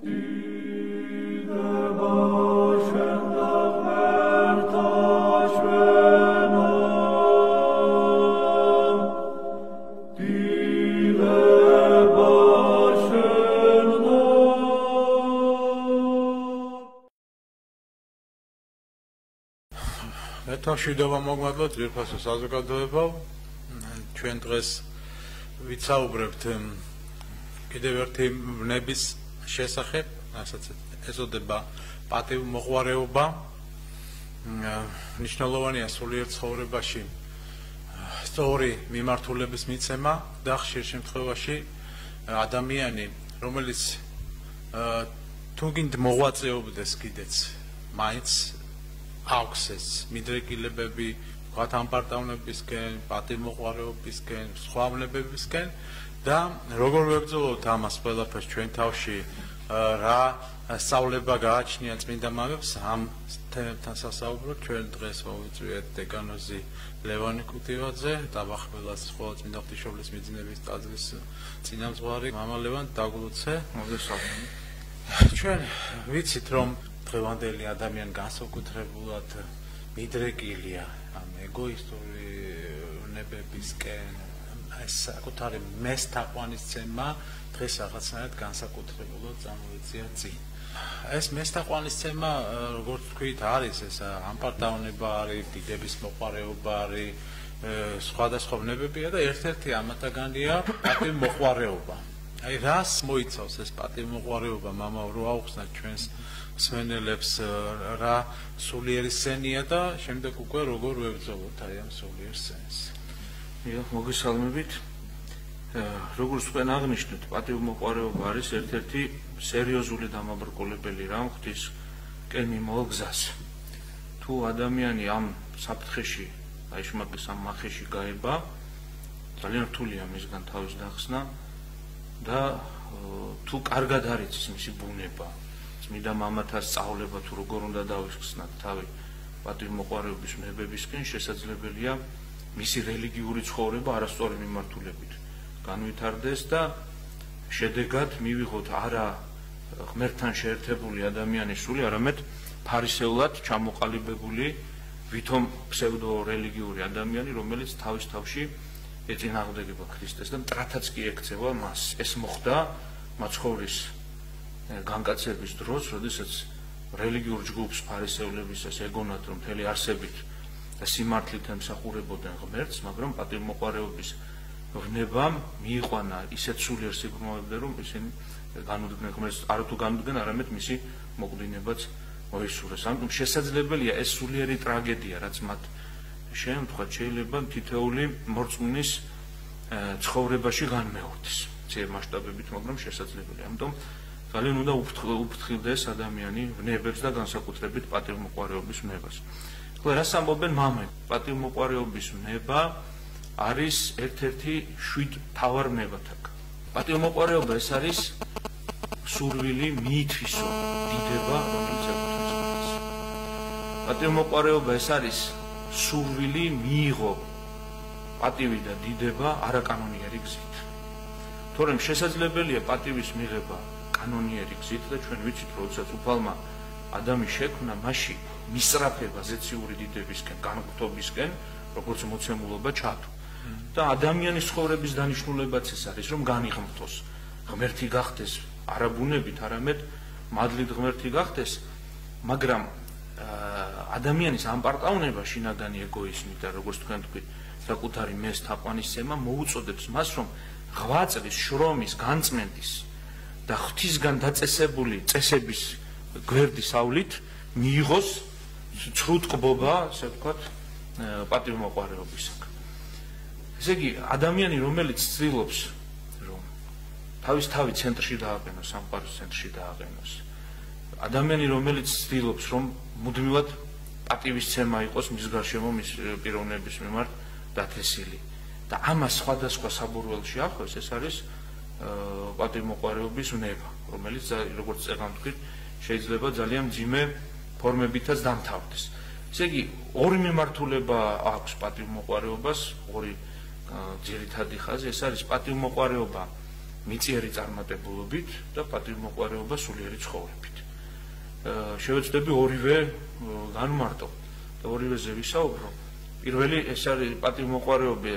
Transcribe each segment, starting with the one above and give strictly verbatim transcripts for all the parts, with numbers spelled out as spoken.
მშვიდობა მოგმადლობთ ძვირფასო საზოგადოებაო. ჩვენ დღეს ვიცაუბრებთ კიდევ ერთი ვნების შესახებ, რასაც ეწოდება პატივმოყვარეობა. მნიშვნელოვანია სულიერ ცხოვრებაში სწორი მიმართულების მიცემა და ხშირ შემთხვევაში ადამიანი, რომელიც თუ გინდ მოღვაწეობდეს კიდეც, მაინც აქვს ეს მიდრეკილებები, ვთქვათ, ამპარტავნებისკენ, პატივმოყვარეობისკენ, სხვა ვნებებისკენ და როგორ ვებრძოლოთ ამას ყველაფერს ჩვენ თავში, რა სწავლება გააჩნია წმინდა მამებს ამ თემებთან სასაუბროდ. ჩვენ დღეს მოვიწვიეთ დეკანოზი ლევანი კუტივაძე, დაბახველას სხვა წმინდა ღვთისმშობლის მიძინების ტაძრის წინამძღვარი მამა ლევან დაგლუცე. მოგესალმებით. ჩვენ ვიცით, რომ დღევანდელი ადამიანი განსაკუთრებულად მიდრეკილია ამ ეგოისტური ვნებებისკენ, ეს საკუთარი მეს თაყვანისცემა დღეს რაღაცნაირად განსაკუთრებულად წამოიწია წინ. ეს მეს თაყვანისცემა, როგორც თქვით, არის ეს ამპარტავნება არის, დიდების მოყვარეობა არის, სხვადასხვა ვნებებია და ერთ-ერთი ამათაგანია პატივმოყვარეობა. აი რას მოიცავს ეს პატივმოყვარეობა, მამაო, რო აუხსნათ ჩვენს მსმენელებს რა სულიერი სენია და შემდეგ უკვე როგორ ვებრძოლოთ აი ამ სულიერ სენს. დიახ, მოგესალმებით. როგორც თქვენ აღნიშნეთ, პატივმოყვარეობა არის ერთ-ერთი სერიოზული დამაბრკოლებელი რამ ღვთისკენ მიმავალ გზას. თუ ადამიანი ამ საფრთხეში, აიშმაკის ამ მახეში გაება, ძალიან რთულია მისგან თავის დახსნა და თუ კარგად არ იცის მისი ბუნება, წმინდა მამათა სწავლება თუ როგორ უნდა დავიხსნათ თავი პატივმოყვარეობის ვნებებისკენ, შესაძლებელია მისი რელიგიური ცხოვრება არასწორი მიმართულებით განვითარდეს და შედეგად მივიღოთ არა ღმერთთან შეერთებული ადამიანის სული, არამედ ფარისეულად ჩამოყალიბებული ვითომ ფსევდო-რელიგიური ადამიანი, რომელიც თავის თავში ეწინააღმდეგება ქრისტეს და მტრათაც კი ექცევა მას. ეს მოხდა მაცხოვრის განკაცების დროს, როდესაც რელიგიურ ჯგუფს ფარისეულებისას ეგონათ, რომ მთელი არსებით და სიმართლით ემსახურებოდნენ ღმერთს, მაგრამ პატივმოყვარეობის ვნებამ მიიყვანა ისეთ სულიერ სიბრმავებდა, რომ ისინი განუდგნენ ღმერთს, არა თუ განუდგნენ, არამედ მისი მოკვდინებაც მოისურვეს. ამიტომ შესაძლებელია ეს სულიერი ტრაგედია, რაც მათ შეემთხვა, შეიძლება თითოეული მორწმუნის ცხოვრებაში განმეორდეს ძლიერ მასშტაბებით, მაგრამ შესაძლებელია. ამიტომ ძალიან უნდა უფრთხილდეს ადამიანი ვნებებს და განსაკუთრებით პატივმოყვარეობის ვნებას. ხოლო რას ამბობენ მამები? პატივმოყვარეობის ვნება არის ერთ-ერთი შვიდ მთავარ ვნებათაგან. პატივმოყვარეობა ეს არის სურვილი მიითვისო დიდება, რომელიც ეკუთვნის ღმერთს. პატივმოყვარეობა ეს არის სურვილი მიიღო პატივი და დიდება არაკანონიერი გზით. თორემ შესაძლებელია პატივის მიღება კანონიერი გზით და ჩვენ ვიცით, როდესაც უფალმა ადამი შექმნა, მასში მისწრაფება ზეციური დიდებისკენ, განღვთობისკენ, როგორც მოცემულობა ჩათო. და ადამიანის ცხოვრების დანიშნულებაც ეს არის, რომ განიღმრთოს, ღმერთი გახდეს არა ბუნებით, არამედ მადლით ღმერთი გახდეს, მაგრამ ადამიანის ამპარტავნება, შინაგანი ეგოიზმი და როგორც თქვენ თქვით, საკუთარი მეს თაყვანისცემა მოუწოდებს მას, რომ ღვაწლის, შრომის, განწმენდის და ღვთისგან დაწესებული წესების გვერდისავლით მიიღოს ცრუტყბობა, ასე ვთქვათ, პატივმოყვარეობისაგან. ესე იგი, ადამიანი, რომელიც ცდილობს, რომ თავის თავი ცენტრში დააყენოს, სამყაროს ცენტრში დააყენოს, ადამიანი, რომელიც ცდილობს, რომ მუდმივად პატივისცემა იყოს მის გარშემო, მის პიროვნების მიმართ დათესილი და ამას სხვადასხვა საბურველში ახლავს, ეს არის პატივმოყვარეობის ვნება, რომელიც როგორც წერან თქვით, შეიძლება ძალიან მძიმე ფორმებითაც დამთავრდეს. ესე იგი, ორი მიმართულება აქვს პატივმოყვარეობას, ორი ძირითადი ხაზი, ეს არის პატივმოყვარეობა მიწიერი წარმატებულობით და პატივმოყვარეობა სულიერი ცხოვრებით. შევეცდები ორივე განმარტო და ორივეზე ვისაუბრო. პირველი ეს არის პატივმოყვარეობა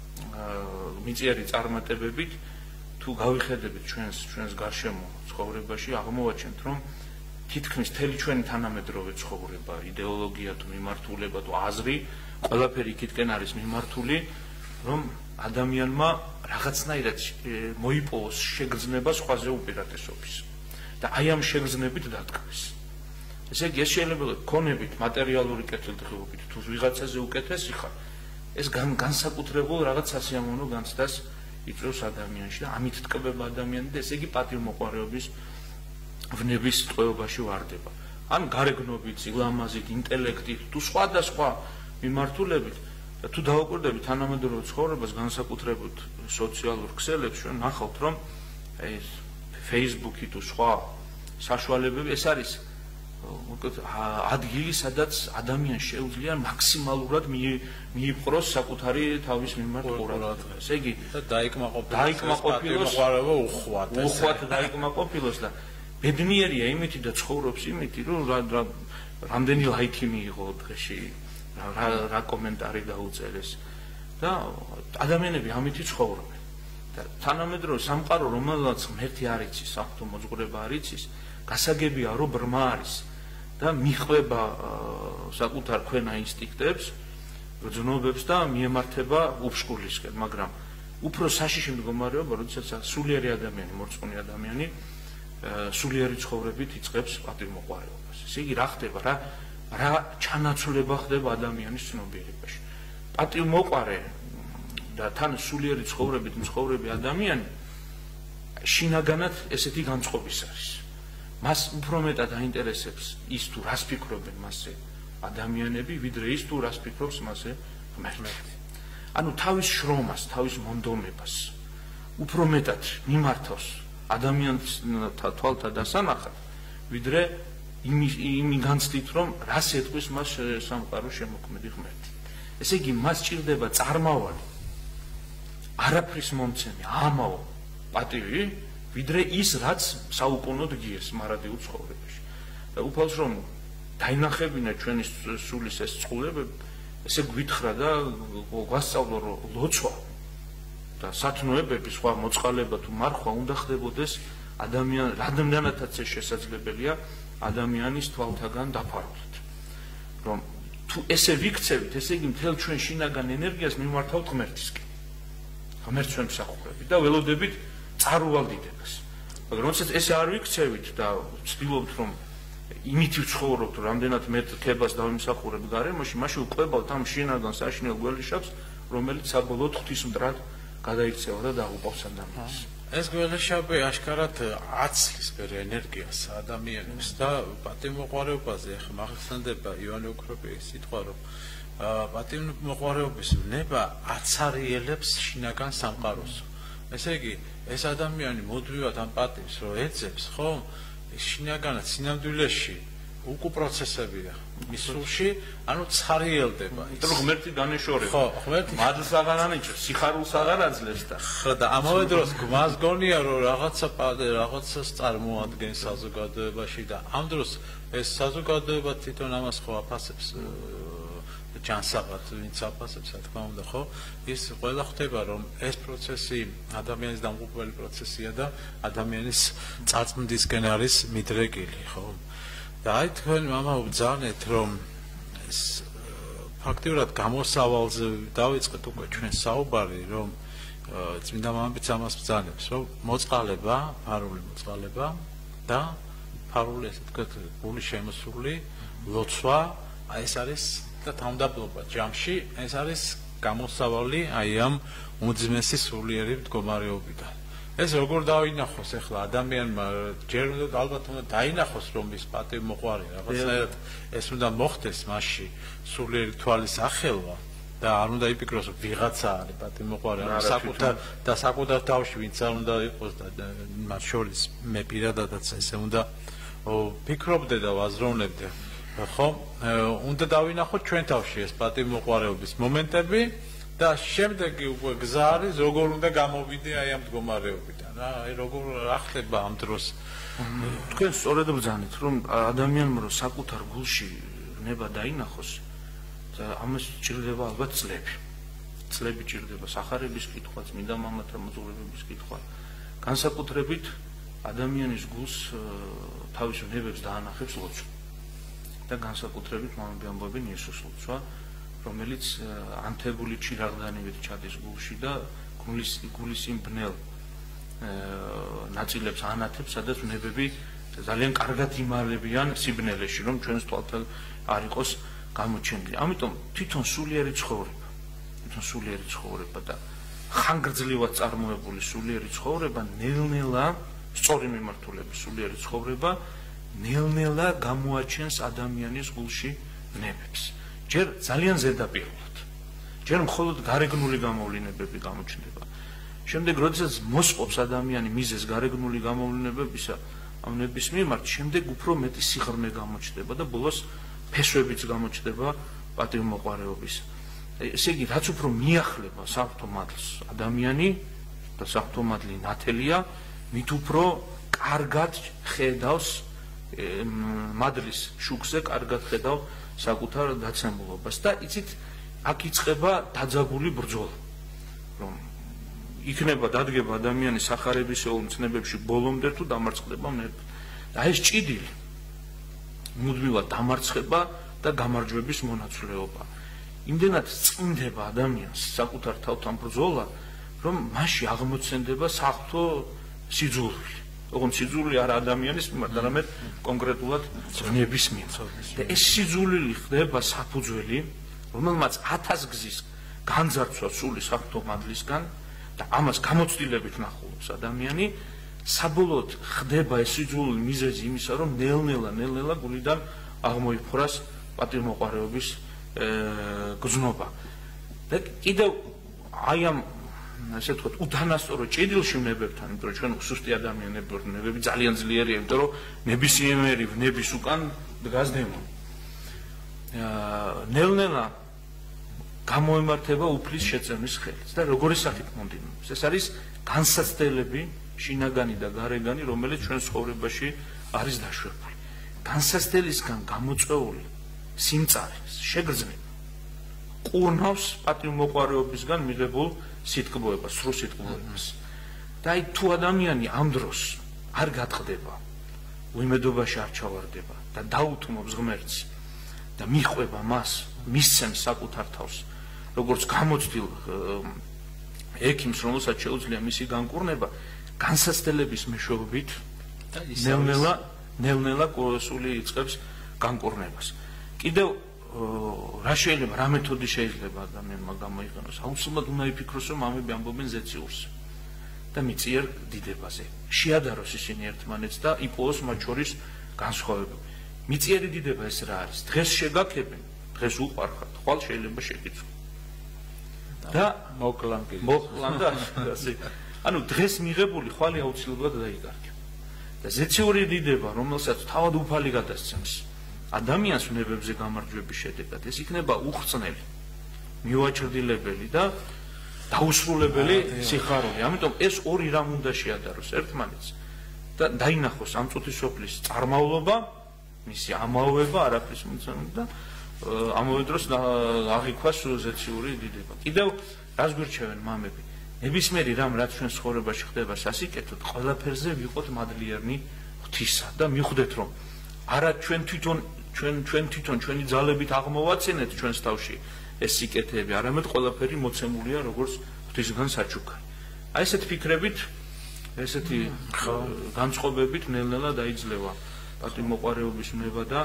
მიწიერი წარმატებებით თუ გავიხედებით ჩვენს ჩვენს გარშემო ცხოვრებაში აღმოვაჩენთ რომ თითქმის მთელი ჩვენი თანამედროვე ცხოვრება, იდეოლოგია თუ მიმართულება თუ აზრი, ყველაფერი იქითკენ არის მიმართული, რომ ადამიანმა რაღაცნაირად მოიპოვოს შეგრძნება სხვაზე უპირატესობის და აი ამ შეგრძნებით დათქმის. ესე იგი, ეს შეიძლება გქონებით მატერიალური კეთილდღეობით, თუ ვიღაცაზე უკეთესი ხარ, ეს განსაკუთრებულ რაღაც სასიამოვნო განცდას იწვევს ადამიანში და ამით ტკბება ადამიანი და ესე იგი პატივმოყვარეობის ვნების ტყვეობაში ვარდება. ან გარეგნობით, სილამაზით, ინტელექტით, თუ სხვადასხვა მიმართულებით და თუ დავაკვირდებით თანამედროვე ცხოვრებას განსაკუთრებით სოციალურ ქსელებს, ჩვენ ნახავთ, რომ ეს Facebook-ი თუ სხვა საშუალებები ეს არის ადგილი, სადაც ადამიანს შეუძლია მაქსიმალურად მიიპყროს საკუთარი თავის მიმართ ყურადღება. ესე იგი, დაიკმაყოფილოს უხვად, უხვად დაიკმაყოფილოს და ბედნიერია იმითი და ცხოვრობს იმითი, რომ რამდენი ლაიქი მიიღო დღეში, რა კომენტარი დაუწერეს და ადამიანები ამითი ცხოვრობენ. და თანამედროვე სამყარო, რომელსაც ღმერთი არ იცის, საფრთხო მოძღვრება არ იცის, გასაგებია რომ ბრმა არის და მიხვება საკუთარ ქვენა ინსტინქტებს, გრძნობებს და მიემართება უბშკულისკენ, მაგრამ უფრო საშიში მდგომარეობა, როდესაც სულიერი ადამიანი, მორწმუნე ადამიანი სულიერი ცხოვრებით იწყებს პატივმოყვარეობას. ესე იგი, რა ხდება, რა რა ჩანაცვლება ხდება ადამიანის ცნობიერებაში. პატივმოყვარე და თან სულიერი ცხოვრებით მცხოვრები ადამიანი შინაგანად ესეთი განწყობის არის. მას უფრო მეტად აინტერესებს ის თუ რას ფიქრობენ მასზე ადამიანები, ვიდრე ის თუ რას ფიქრობს მასზე ღმერთი. ანუ თავის შრომას, თავის მონდომებას უფრო მეტად მიმართავს ადამიანს თვალთა დასანახად, ვიდრე იმი განცდით, რომ რას ეტყვის მას სამყაროს შემოქმედი ღმერთი. ესე იგი, მას ჭირდება წარმავალი, არაფრის მომცემი, ამაო პატივი, ვიდრე ის, რაც საუკუნოდ გიეს მარადიულ ცხოვრებაში. და უფალს რომ დაინახებინა ჩვენი სულის ეს წყულებები, ესე გვითხრა და გვასწავლა, რომ ლოცვა და სათნოებები, სხვა მოწყალება თუ მარხვა უნდა ხდებოდეს ადამიან, რამდენადაც ეს შესაძლებელია ადამიანის თვალთაგან დაფარულად. რომ თუ ესე ვიქცევით, ესე იგი მთელ ჩვენ შინაგან ენერგიას მიმართავთ ღმერთისკენ. ღმერთს ჩვენ მსახურებით და ველოდებით წარუვალდიდებას. მაგრამ როდესაც ესე არ ვიქცევით და ვცდილობთ რომ იმით ვიცხოვრობთ, რამდენად მეტ ქებას დავიმსახურებ გარემოში, მაშინ ვყვებავთ ამ შინაგან საშინელ გველიშაპს, რომელიც საბოლოოდ ღვთისმდრად გადაიქცევა და დაღუპავს ადამიანს. ეს გველეშაპი აშკარად აცლის ბერ ენერგიას ადამიანებს და პატივმოყვარეობაზე ახლა მახსენდება ივანე ოქროპირის სიტყვა, რომ პატივმოყვარეობის ნება აცარიელებს შინაგან სამყაროს. ესე იგი, ეს ადამიანი მუდმივად ამ პატივს რო ეძებს, ხო? შინაგანად სინამდვილეში უკუ პროცესებია მის სულში, ანუ ცარიელდება. იმიტომ რომ ღმერთი განეშორება. ხო, ღმერთი მადლს აღარ ანიჭებს, სიხარულს აღარ აძლევს და ხო და ამავე დროს გვას გონია რომ რაღაცა რაღაცას წარმოადგენს საზოგადოებაში და ამ დროს ეს საზოგადოება თვითონ ამას ხო აფასებს ჯანსაღად, ვინც აფასებს, რა თქმა უნდა, ხო? ის ყველა ხვდება რომ ეს პროცესი ადამიანის დამღუპველი პროცესია და ადამიანის წარწმუნდისკენ არის მიდრეკილი, ხო? და აი თქვენ მამა ვბრძანეთ რომ ეს ფაქტიურად გამოსავალზე დავიწყეთ უკვე ჩვენ საუბარი რომ წმინდა მამებიც ამას ბრძანებს რომ მოწყალება, ფარული მოწყალება და ფარული ესე ვთქვათ გული შემოსული ლოცვა აი ეს არის და თავდაპირველად ჯამში ეს არის გამოსავალი აი ამ უმძიმესი სულიერი მდგომარეობიდან. ეს როგორ დავინახოს ახლა ადამიანმა ჯერ უნდა ალბათ უნდა დაინახოს რომ ის პატივმოყვარე რაღაცნაირად ეს უნდა მოხდეს მასში სულიერი თვალის ახელვა და არ უნდა იფიქროს რომ ვიღაცა არის პატივმოყვარე ან საკუთარ და საკუთარ თავში ვინც არ უნდა იყოს და მათ შორის მე პირადადაც ესე უნდა ვფიქრობდე და ვაზროვნებდე ხო უნდა დავინახოთ ჩვენ თავში ეს პატივმოყვარეობის მომენტები და შემდეგი უკვე გზა არის როგორ უნდა გამოვიდე აი ამ მდგომარეობიდან რა აი როგორ ახდება ამ დროს თქვენ სწორედ ბრძანეთ რომ ადამიანმა რომ საკუთარ გულში ნება დაინახოს და ამას ჭირდება ალბათ წლები წლები ჭირდება სახარების კითხვა წმინდა მამათა მოძღვრებების კითხვა განსაკუთრებით ადამიანის გულს თავის ნებებს დაანახებს ლოცვა და განსაკუთრებით მამები ამბობენ იესოს ლოცვა რომელიც ანთებული ჩირაღდანივით ჩადის გულში და გულის გულის იმ ბნელ ნაწილებს ანათებს სადაც ნებები ძალიან კარგად იმალებიან სიბნელეში რომ ჩვენს თვალთან არ იყოს გამოჩენილი ამიტომ თვითონ სულიერი ცხოვრება თვითონ სულიერი ცხოვრება და ხანგრძლივად წარმოებული სულიერი ცხოვრება ნელ-ნელა სწორი მიმართულების სულიერი ცხოვრება ნელ-ნელა გამოაჩენს ადამიანის გულში ნებებს ჯერ ძალიან ზედაპირულად ჯერ მხოლოდ გარეგნული გამოვლენებები გამოჩნდება შემდეგ როდესაც მოსყობს ადამიანი მიზეს გარეგნული გამოვლენებებისა ამ ნების მიმართ შემდეგ უფრო მეტი სიღრმე გამოჩნდება და ბოლოს ფესვებიც გამოჩნდება პატივმოყვარეობის ესე იგი რაც უფრო მიახლება საფრთხო მადლს ადამიანი და საფრთხო მადლი ნათელია მით უფრო კარგად ხედავს მადლის შუქზე კარგად ხედავს საკუთარ დაცემულობას და იცით აქ იწყება დაძაბული ბრძოლა რომ იქნება დადგება ადამიანის სახარებისეულ მცნებებში ბოლომდე თუ დამარცხდება ნები და ეს ჭიდილი მუდმივად დამარცხება და გამარჯვების მონაცვლეობა იმდენად წინდება ადამიანს საკუთარ თავთან ბრძოლა რომ მასში აღმოცენდება საფრთხო სიძულვილი ოღონდ სიძულვილი არა ადამიანის მიმართ არამედ კონკრეტულად ნების მიმართ და ეს სიძულვილი ხდება საფუძველი რომელმაც ათას გზის განძარცვა სული საფრთხო მადლისგან და ამას გამოცდილებით ნახულობს ადამიანი საბოლოოდ ხდება ეს სიძულვილი მიზეზი იმისა რომ ნელ-ნელა ნელ-ნელა გულიდან აღმოიფხვრას პატივმოყვარეობის გზნობა და კიდევ აი ამ ასე ვთქვათ უთანასწორო ჭიდილში ნებებთან იმიტომ რომ ჩვენ სუსტი ადამიანები ვართ ნებები ძალიან ძლიერია იმიტომ რომ ნებისმიერი ნების უკან დგას დემონი ნელ-ნელა გამოემართება უფლის შეწევნის ხელით და როგორი სახით მომდინარეობს ეს არის განსაცდელები შინაგანი და გარეგანი რომელიც ჩვენ ცხოვრებაში არის დაშვებული განსაცდელისგან გამოწვეული სიმწარე შეგრძნება ყურნავს პატივმოყვარეობისგან მიღებულ სიტყვებას სრულ სიტყვებას და აი თუ ადამიანი ამ დროს არ გატყდება უიმედობაში არ ჩავარდება და დაუთმობს ღმერთს და მიხვება მას მისცემს საკუთარ თავს როგორც გამოცდილ ექიმს რომელსაც შეუძლია მისი განკურნება განსაცდელების მეშვეობით ნელ-ნელა ნელ-ნელა სული იწყებს განკურნებას კიდევ რა შეიძლება რა მეთოდი შეიძლება ადამიანმა გამოიყენოს აუცილებლად უნდა იფიქროს რომ ამები ამბობენ ზეციურს და მიწიერ დიდებაზე შეადაროს ისინი ერთმანეთს და იპოვოს მათ შორის განსხვავება მიწიერი დიდება ეს რა არის დღეს შეგაქებენ დღეს უყარხართ ხვალ შეიძლება შეგიცვლო და მოკლან კი მოკლან და ასე ანუ დღეს მიღებული ხვალი აუცილებლად დაიგარგება და ზეციური დიდება რომელსაც თავად უფალი გადასცემს ადამიანს ნებებზე გამარჯვების შედეგად ეს იქნება უხრწნელი მივაჩრდილებელი და დაუსრულებელი სიხარული ამიტომ ეს ორი რამ უნდა შეადაროს ერთმანეთს და დაინახოს ამ წუთის სოფლის წარმავლობა მისი ამაოება არაფრის მომცემი და ამავე დროს აღიქვას ზეციური დიდება კიდევ რას გვირჩევენ მამები ნებისმიერი რამ რაც ჩვენ ცხოვრებაში ხდება სასიკეთოდ ყველაფერზე ვიყოთ მადლიერნი ღვთისა და მიხვდეთ რომ არა ჩვენ თვითონ ჩვენ ჩვენ თვითონ ჩვენი ძალებით აღმოვაცენეთ ჩვენს თავში ეს სიკეთეები არამედ ყველაფერი მოცემულია როგორც ღვთისგან საჩუქარი აი ესეთ ფიქრებით ესეთი განწყობებით ნელ-ნელა დაიძლევა პატივმოყვარეობის ნება და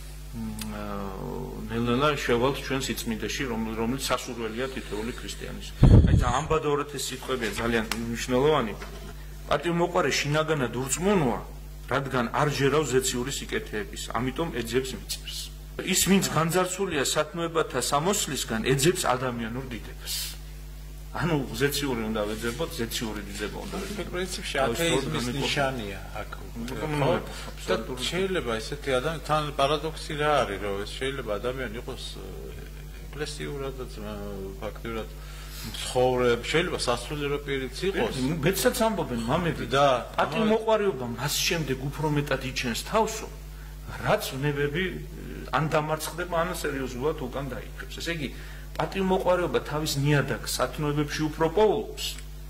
ნელ-ნელა შევალთ ჩვენ სიწმინდეში რომელიც სასურველია თითოეული ქრისტიანის აი და ამბადორეთ ეს სიტყვებია ძალიან მნიშვნელოვანი პატივმოყვარე შინაგანად ურწმუნოა რადგან არ ჯერავს ზეციური სიკეთეების ამიტომ ეძებს მიწებს ის ვინც განძარცულია სათნოებათა სამოსლისგან ეძებს ადამიანურ დიდებას ანუ ზეციური უნდა ვეძებოთ ზეციური დიდება უნდა ვეძებოთ პრინციპში ათეიზმის ნიშანია აქ და შეიძლება ესეთი ადამიანი თან პარადოქსი რა არის რომ შეიძლება ადამიანი იყოს ეკლესიურად და ფაქტიურად ცხოვრებ, შეიძლება სასულიერო პირიც იყოს. მეცაც ამბობენ მამები და პატრიმოყვარეობა მას შემდეგ უფრო მეტად იჩენს თავსო, რაც ვნებები ან დამარცხდება, ან სერიოზულად უკან დაიქრებს. ესე იგი, პატრიმოყვარეობა თავის ნიადაგს სათნოებებში უფრო პოულობს,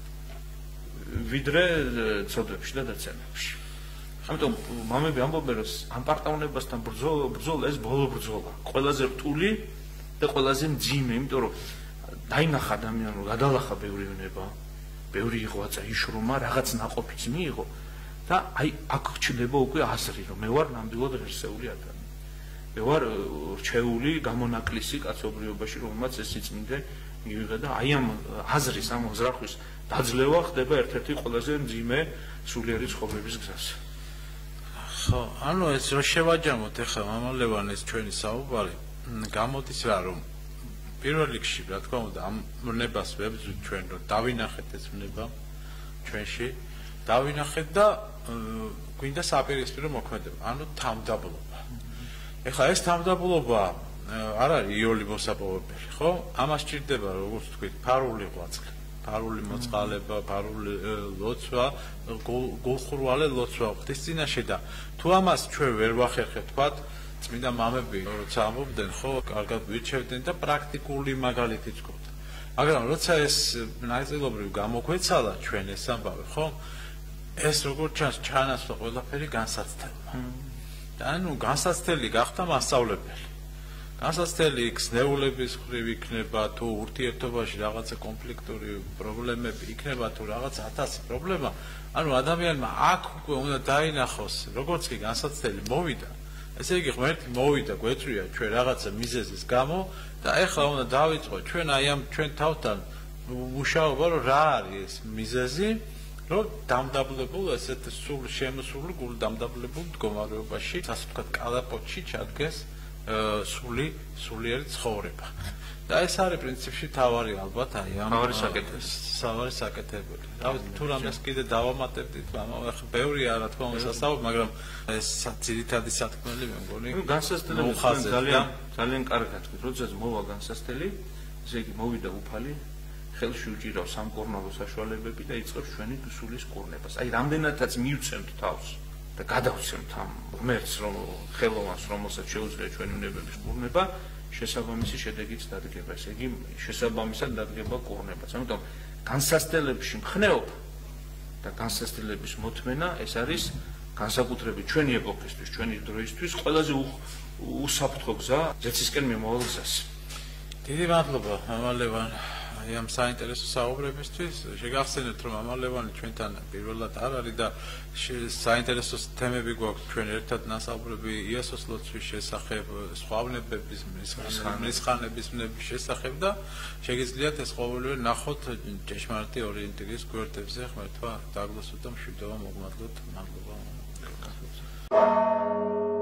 ვიდრე ცოდვებში და დაცემებში. ამიტომ მამები ამბობენ, რომ ამ პარტავნებასთან ბრძოლა, ბრძოლა ეს ბოლო ბრძოლა, ყველაზე რთული და ყველაზე მძიმე, იმიტომ რომ დაინახა ადამიანი, რომ გადალახა ბევრი ვნება, ბევრი იყო აწა იშრომა, რაღაც ნაყოფიც მიიღო და აი აქ ჩნდება უკვე აზრი, რომ მე ვარ ნამდვილად ღირსეული ადამიანი. მე ვარ რჩეული, გამონაკლისი კაცობრიობაში, რომელმაც ეს სიწმინდე მივიღე და აი ამ აზრის, ამ ზრახვის დაძლევა ხდება ერთ-ერთი ყველაზე მძიმე სულიერი ცხოვრების გზაზე. ხო, ანუ ეს რო შევაჯამოთ ახლა მამა ლევანის ჩვენი საუბარი, გამოდის რა რომ პირველ რიგში, რა თქმა უნდა, ამ ვნებას ვებრძვით ჩვენ, რომ დავინახეთ ეს ვნება ჩვენში, დავინახეთ და გვინდა საპირისპირო მოქმედება, ანუ თავდაბლობა. ეხლა ეს თავდაბლობა არ არის იოლი მოსაპოვებელი, ხო? ამას სჭირდება, როგორც თქვით, ფარული ღვაწლი, ფარული მოწყალება, ფარული ლოცვა, გულხურვალე ლოცვა ღვთის წინაშე და თუ ამას ჩვენ ვერ ვახერხებთ, ვთქვათ, წმინდა მამები როცა ამბობდნენ, ხო, კარგად ვირჩევდნენ და პრაქტიკული მაგალითიც გვქონდა. მაგრამ როცა ეს ნაწილობრივ გამოგვეცალა ჩვენ ეს ამბავი, ხო? ეს როგორც ჩანს, ჩანასწორა ყველაფერი განსაცდელმა. და ანუ განსაცდელი გახდა მასწავლებელი. განსაცდელი გზნეულების ხრივ იქნება თუ ურთიერთობაში რაღაცა კონფლიქტური პრობლემები იქნება თუ რაღაც ათასი პრობლემა, ანუ ადამიანმა აქ უკვე უნდა დაინახოს, როგორც კი განსაცდელი მოვიდა, ესე იგი ღმერთი მოვიდა, გვეწვია ჩვენ რაღაცა მიზეზის გამო და ეხლა უნდა დავიწყოთ ჩვენ აი ამ ჩვენ თავთან მუშაობა, რომ რა არის ეს მიზეზი, რომ დამდაბლებულ ესეთ სულ შემოსული გულ დამდაბლებულ მდგომარეობაში, ასე ვთქვათ, კალაპოტში ჩადგეს სული სულიერი ცხოვრება. და ეს არის პრინციპში თავარი ალბათ აი ამ თავარი საკეთებელი. თავარი საკეთებელი. რავი, თუ რამეს კიდე დავამატებდით, ახლა ბევრია რა თქმა უნდა სასაუბრო, მაგრამ ეს ძირითადი სათქმელი მე მგონი განსაცდელი ძალიან ძალიან კარგად თქვით, როდესაც მოვა განსაცდელი, ესე იგი მოვიდა უფალი, ხელში უჭირავს სამკურნალო საშუალებები და იწყებს ჩვენი სულის კურნებას. აი რამდენადაც მივცემთ თავს და გადავცემთ ამ ღმერთს, რომ ხელოვანს, რომელსაც შეუძლია ჩვენი უნებების კურნება, შესაბამისი შედეგიც დადგება. ესე იგი, შესაბამისად დადგება კურნებაც. ამიტომ განსაცდელებში მხნეობა და განსაცდელების მოთმენა ეს არის განსაკუთრებით ჩვენი ეპოქისთვის, ჩვენი დროისთვის ყველაზე უსაფრთხო გზა ზეცისკენ მიმავალ გზას. დიდი მადლობა, მამა ლევან. აი ამ საინტერესო საუბრებისთვის. შეგახსენებთ, რომ მამა ლევანი ჩვენთან პირველად არ არის და საინტერესო თემები გვაქვს ჩვენ ერთად ნასაუბრები იესოს ლოცვის შესახებ, სხვავნებების, მრისხანების შესახებ და შეგიძლიათ ეს ყოველივე ნახოთ ჭეშმარიტი ორიენტირის გვერდებზე. ღმერთმა დაგლოცოთ და მშვიდობა მოგმადლოთ. მადლობა.